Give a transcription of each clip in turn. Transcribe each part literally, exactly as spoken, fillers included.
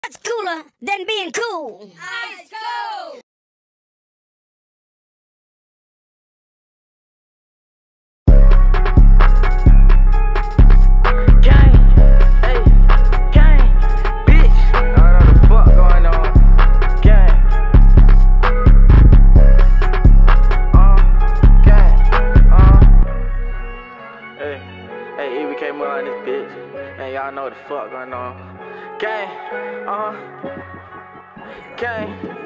What's cooler than being cool? Ice cold. Gang, hey, gang, bitch. I don't know the fuck going on. Gang, uh, gang, uh. Hey, hey, E B K Miller on this bitch. And y'all know what the fuck going on. Gang, uh, gang,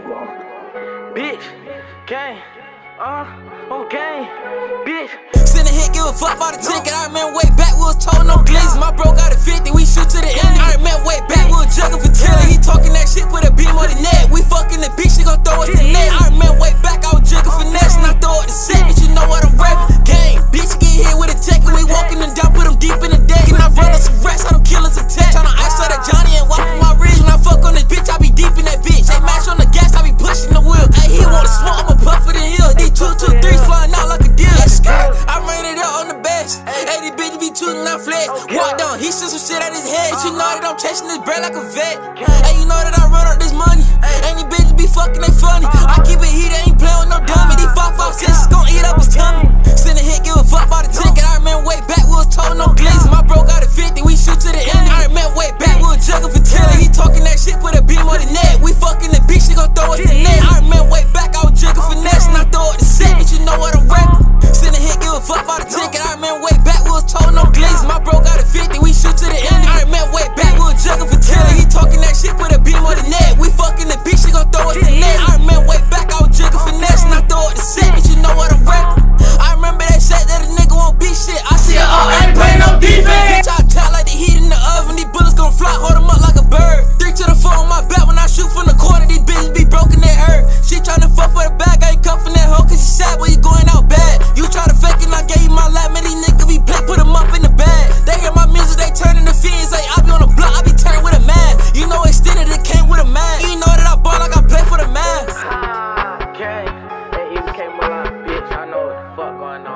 bitch, gang, uh, oh gang, bitch. Send a hit, give a fuck about the ticket. I remember way back, we was told no glizzy. My bro got a fifty, we shoot to the end. I remember way back, we was jugging for Tilly. He talking that shit, put a beam on the net. We fucking the bitch, she gon' throw us the net. I remember way back, I was jugging finesse, and I throw it the set, but you know what I'm rapping. Gang, bitch, get hit with a tech, and we walking them down, put them deep in the deck. And I run us some racks, how them killers attack. Tryna ice out that Johnny and walk for my wrist. When I fuck on this bitch, I be deep in that bitch. They match on the gas, I be pushing the wheel. Hey, he wanna smoke, I'ma puff it in hill. These two, two, threes flying out like a deal. I ran it up on the bench. Hey, these bitches be tootin' out flex. Walk down, he sent some shit at his head. You know that I'm chasing this bread like a vet. Hey, you know that I run up this money. And these bitches be fucking, they funny. I keep it heated, ain't playin' with no dummy. These five five sixes gon' eat up his tummy. Send a hit, give a fuck about the ticket. I remember way back, we was told no glizzy. My bro got a fifty, we shoot to the end. I remember way back, we was jugging for Tilly. He talking that shit, put a beam on the net. We fucking the bitch, she gon' throw us the net. I remember way back, I was jugging finesse, and I throw it the set, but you know what I'm rapping. Send a hit, give a fuck about the ticket. I remember way back, we was told no glizzy. My bro got a fifty, we shoot to the end. I remember way back, we was jugging for Tilly. He talking that shit, put a beam on the net. We fucking the bitch, she gon' throw us the net. I remember way back, I was jugging finesse, and I throw it the set, but you know what I'm rapping. I remember they said that a nigga won't be shit. I said, oh, I ain't playing no defense. Bitch, I tell like the heat in the oven. These bullets gon' fly, hold them up like a bird. Three to the four on my back when I shoot from the corner. These bitches be broken, they hurt. She tryna fuck for the bag, I ain't cuffing that hoe cause she sad, but you going out bad. You try to fake it, I gave you my lap, man, these niggas be play, put them up in the bag. They hear my music, they turn into fiends. Like, I be on the block, I be turning with a man. You know extended, it came with a man. You know that I ball like I play for the man. Ah, gang, hey, E B K Miller, bitch, I know what the fuck going on.